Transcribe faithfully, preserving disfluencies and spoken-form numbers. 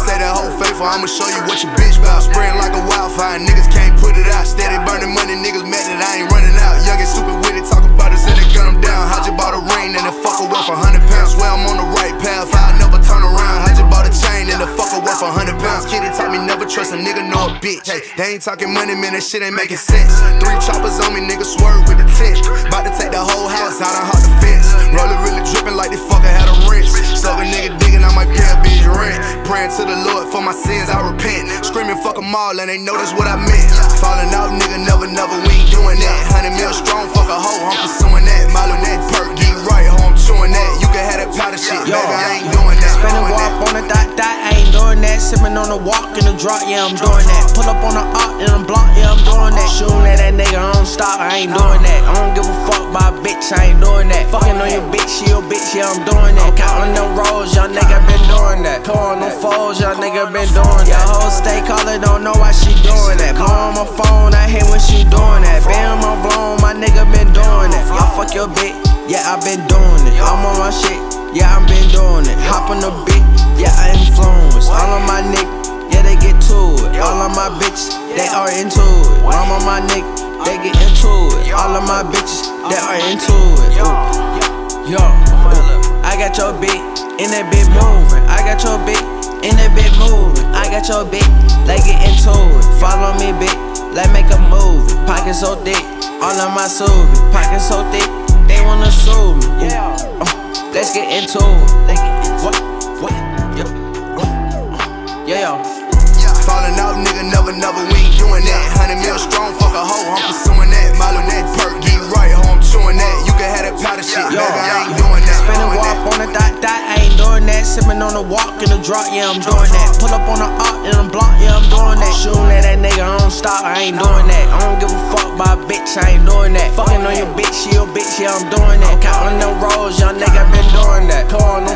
say that whole faithful, I'ma show you what your bitch bout. Spraying like a wildfire, niggas can't put it out. Steady burning money, niggas mad that I ain't running out. Young and stupid with it, talk about it, say they gun them down. I just bought a ring and the fucker worth a hundred pounds. Swear I'm on the right path, I never turn around. I just bought a chain and the fucker worth a hundred pounds. Kitty taught me never trust a nigga, no a bitch. Hey, they ain't talking money, man, that shit ain't making sense. Three choppers on me, niggas swerve with the tent. About to take the whole house out and hop the fence. Roller really dripping like this fucker had a wrench. Suck a nigga digging, I might pay a bitch rent. Praying to the Lord for my sins, I repent. Screaming fuck them all and they know that's what I meant. Falling out, nigga, never, never, we ain't doing that. Hundred mil strong, fuck a hoe, I'm pursuing that. Milo that perk, get right, ho, I'm chewing that. You can have that powder shit, Yo, baby, I ain't doing that. Spinning walk on the dot, dot, I ain't doing that. Sipping on the walk in the drop, yeah, I'm doing that. Pull up on the op in the block, yeah, I'm doing that. Shooting at that nigga, I don't stop, I ain't doing that. I don't give a fuck by a bitch, I ain't doing that. Fucking on your bitch, she your bitch, yeah, I'm doing that. Counting them rolls, young nigga been doing that. Pouring them foes, young nigga been doing that. Your whole stay caller don't know why she doing that. Blow on my phone, I hate when she doing that. Bam, I'm blown, my nigga been doing that. I fuck your bitch, yeah, I been doing it. I'm on my shit, yeah, I been doing it. Hop on the beat, yeah, I influence. All of my niggas, yeah, they get to it. All of my bitches, they are into it. I'm on my niggas, they get into it. All of my bitches, they are into it. Ooh. Yo, ooh. I got your bitch in that bit moving. I got your bitch in that bit moving. I got your bitch, like get into it. Follow me, bitch, like make a movie. Pocket so thick, all of my Subi. Pocket so thick, they wanna sue me. Yeah, uh, let's get into it. What? What? Yo. Yeah, yo. Falling out, nigga, never, never, we ain't doing that. Hundred mil strong, fuck a hoe, I'm pursuing that. Milo that perk, get right, ho, I'm chewing that. You can have that powder shit, Yo, baby, I ain't doing that. Spinning walk on the dot, dot, I ain't doing that. Sipping on the walk in the drop, yeah, I'm doing that. Pull up on the op in the block, yeah, I'm doing that. Shooting at that nigga, I don't stop, I ain't doing that. I don't give a fuck by a bitch, I ain't doing that. Fucking on your bitch, she your bitch, yeah, I'm doing that. Counting them rolls, young nigga been doing that. Pouring